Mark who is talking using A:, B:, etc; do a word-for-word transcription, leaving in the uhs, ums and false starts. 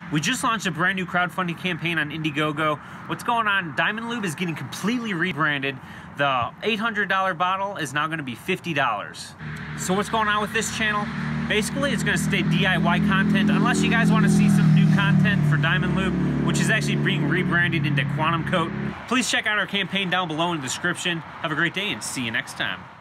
A: We just launched a brand new crowdfunding campaign on Indiegogo. What's going on? Diamond Lube is getting completely rebranded. The eight hundred dollar bottle is now gonna be fifty dollars. So what's going on with this channel? Basically, it's gonna stay D I Y content unless you guys wanna see some new content for Diamond Lube, which is actually being rebranded into Quantum Coat. Please check out our campaign down below in the description. Have a great day and see you next time.